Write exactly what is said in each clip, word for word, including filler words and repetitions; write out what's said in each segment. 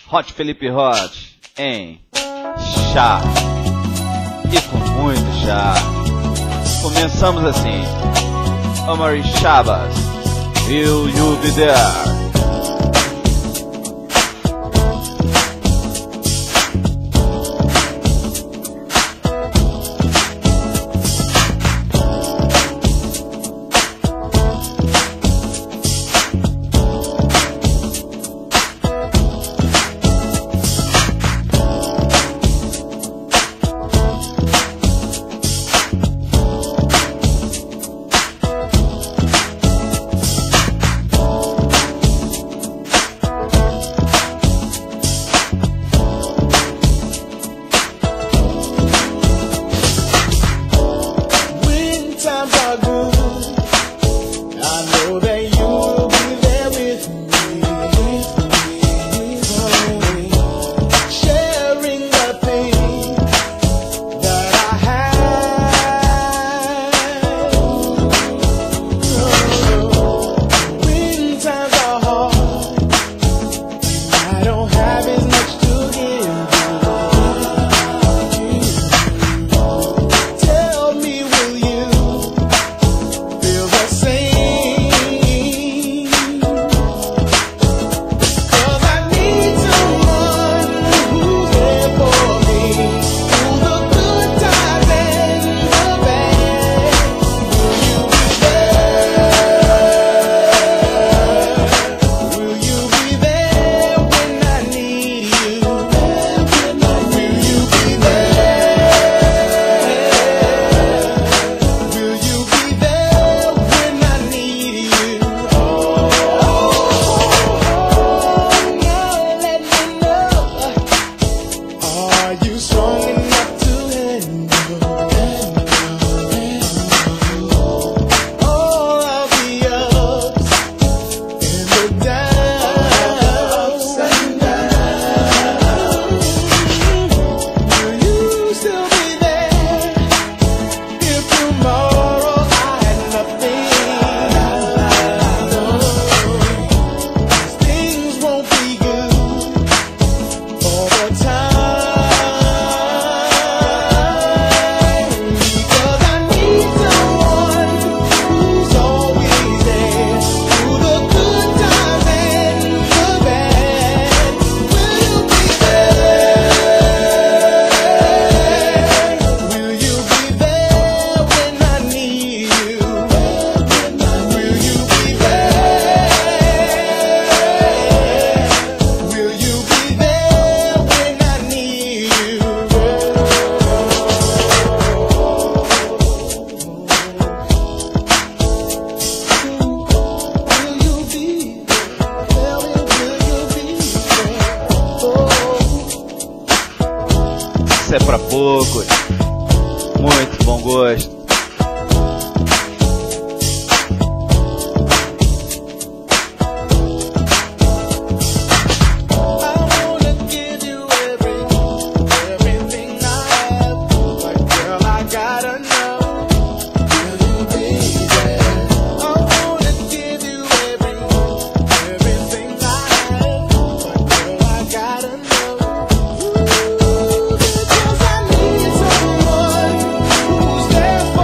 Hot Felipe Hot em chá e com muito chá. Começamos assim. Omari Shabazz, Will You Be There? É pra poucos, muito bom gosto. There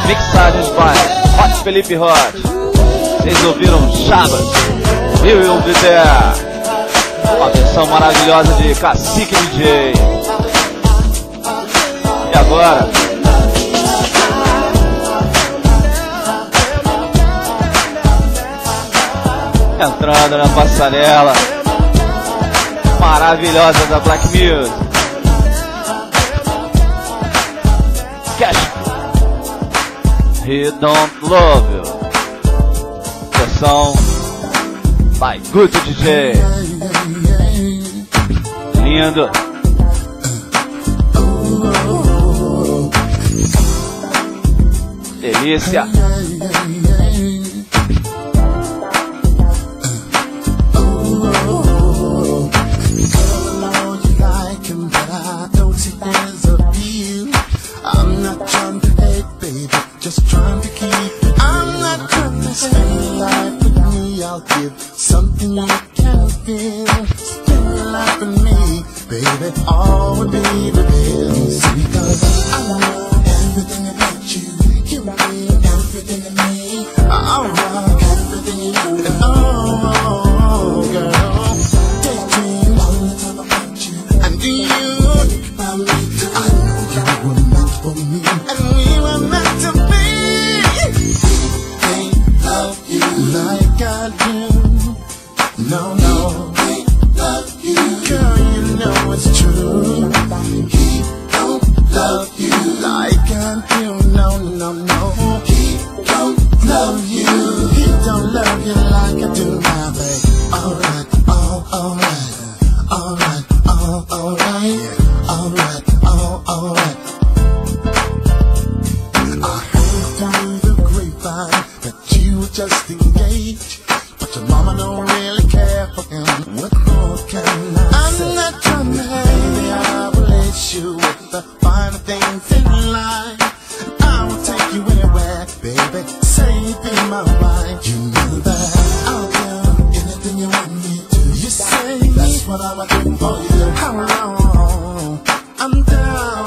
Mixagens by Hot Felipe Hot. Vocês ouviram Shabas, Will You Be There? Uma versão maravilhosa de Cacique D J. E agora, entrando na passarela maravilhosa da Black Music, Cash, He Don't Love You, versão by Good D J. Lindo. Delícia. I'm not trying to hate, baby, just trying to keep it. I'm not trying to spend your life with me. I'll give something you can't feel. Spend your life with me, baby, all would be the best. Because I want everything about you. You mean everything to me. I want everything you do. And oh, girl, daydream all the time about you. And do you think about me? I know you were meant for me, and we were meant to be. Can't love you like I do. No, no, can't love you. Girl, you know it's true. He don't love you like I do. No, no, no. He don't love you. He don't love you like I do, my babe. Alright, oh, alright, alright, oh, alright, alright, oh, alright. I heard through the grapevine that you were just engaged, but your mama don't really care for him. What more can I say? I'm not trying to hate, I will lace you with the finer things in life. I will take you anywhere, baby. Say be my wife. You know that I'll do anything you want me to. You say that's what I would do for you. How long? I'm down.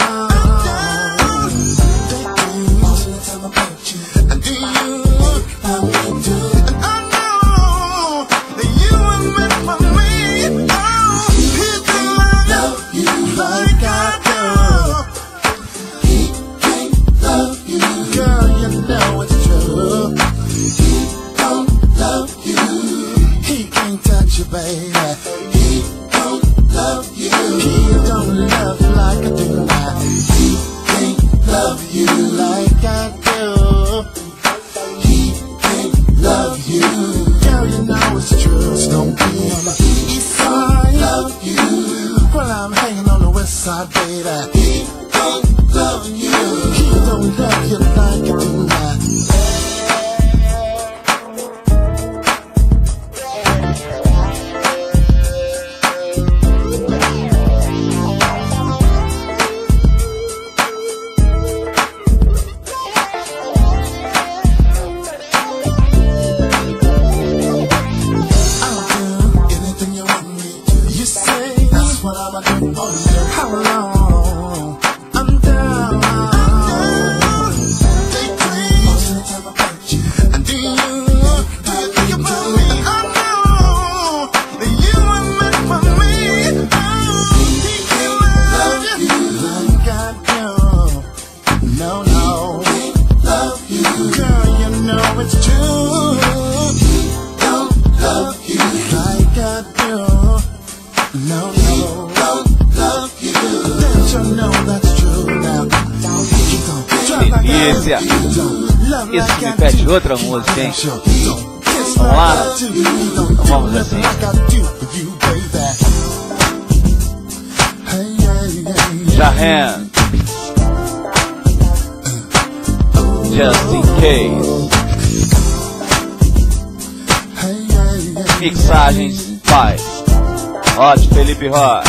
Baby, he don't love you. He don't love you like I do. He can't love you like I do. He can't love you. Girl, you know it's true. It's gonna be on the east side. Love you. Well, I'm hanging on the west side, baby. He don't love you. He don't love you like I do. How long? I'm down. Take me most of the time about you. And do you, do you think about me? I know that you were meant for me. Oh, he can love you like I do. No, no, love you, girl. You know it's true. He don't love you like I do. No, no. Delícia. Isso que me pede outra música, hein? Vamos lá? Então vamos assim. Jahan, Just in Case. Mixagens by Hot Felipe Hot.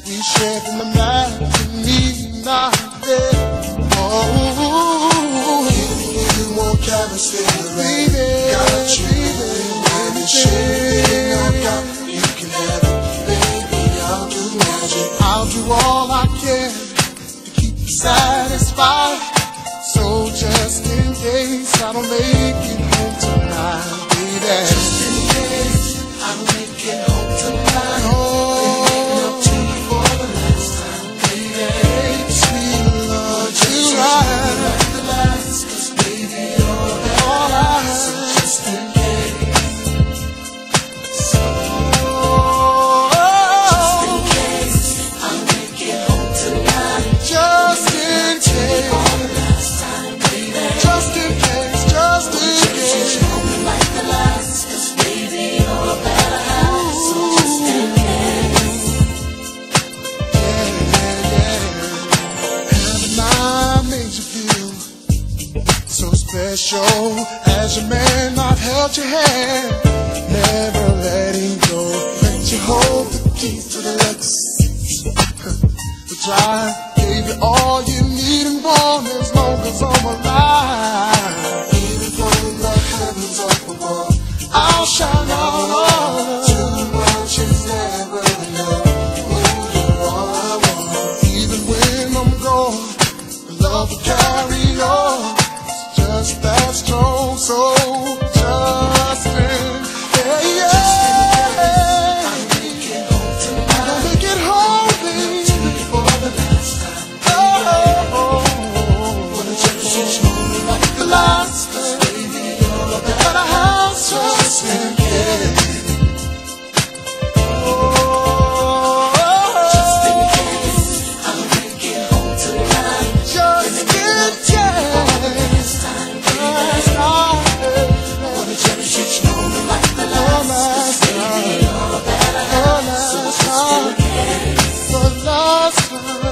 we shared in the night, me not there. Oh, you won't carry still, baby. Got you, baby. Shake your cup, you can have it, baby. I'll do magic. I'll do all I can to keep you satisfied. So just in case I don't make it home tonight, baby. Just in case I don't make it home tonight. Oh, making up to you for the last time, baby. Sweet Lord, you right. Like the last, 'cause baby, you're all I have. So just in case. So, just in case I don't make it home tonight. Just in case. Just in case, just in case. Like the last, 'cause baby, you're a better half. So just in case. Yeah, yeah, yeah. Haven't I made you feel so special? As your man, I've held your hand, never letting go. Let you hold the keys to the Lexus. The drive gave you all you need and want as long as I'm alive. Even from the heavens up above, I'll shine out all too much is never enough. Oh, you're all I want. Even when I'm gone, love will carry on. It's just that strong, so just in, yeah, yeah. I'll make it home tonight. I'll make it home, baby. For the last time. Oh, oh, oh. Wanna just hold me like the last time. Baby, you're a better house, just in case. Oh, just in case. I'll make it home tonight. Just in case. Last time. Wanna cherish each moment like the last. Baby, you're a better house, so just in case. The last time.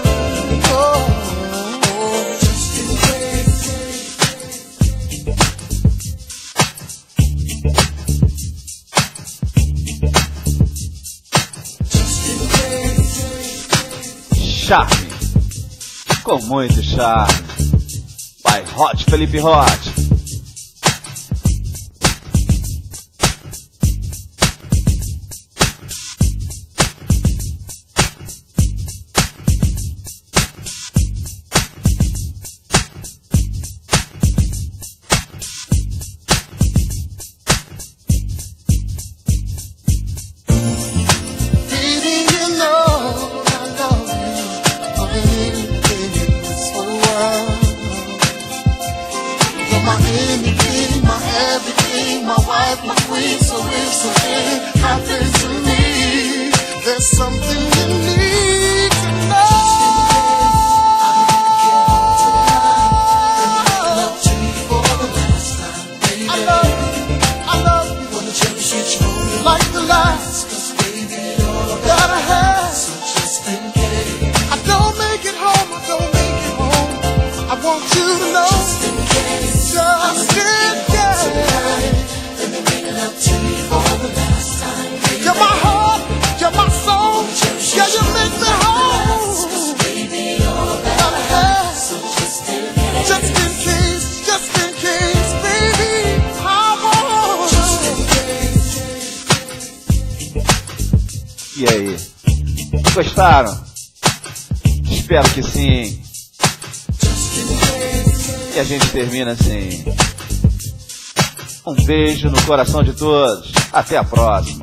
Oh, just in case. Just in case. Charme, com muito charme, by Hot Felipe Hot. Baby, you know I love you more than anything in this whole world. You're my anything, my everything, my wife, my queen. So if something happens to me, there's something you need to know. I love you, I love you. Wanna cherish each moment like the last. 'Cause baby, you're a better half. So just in case I don't make it home, I don't make it home, I want you to know. Just in case, just in case. Let me bring it up to you for the last time. You're my heart, you're my soul. Yeah, you make me whole. 'Cause baby, you're a better half. So just in case, just in case, just in case, baby, I want. Just in case. E aí, gostaram? Espero que sim. E a gente termina assim. Um beijo no coração de todos. Até a próxima.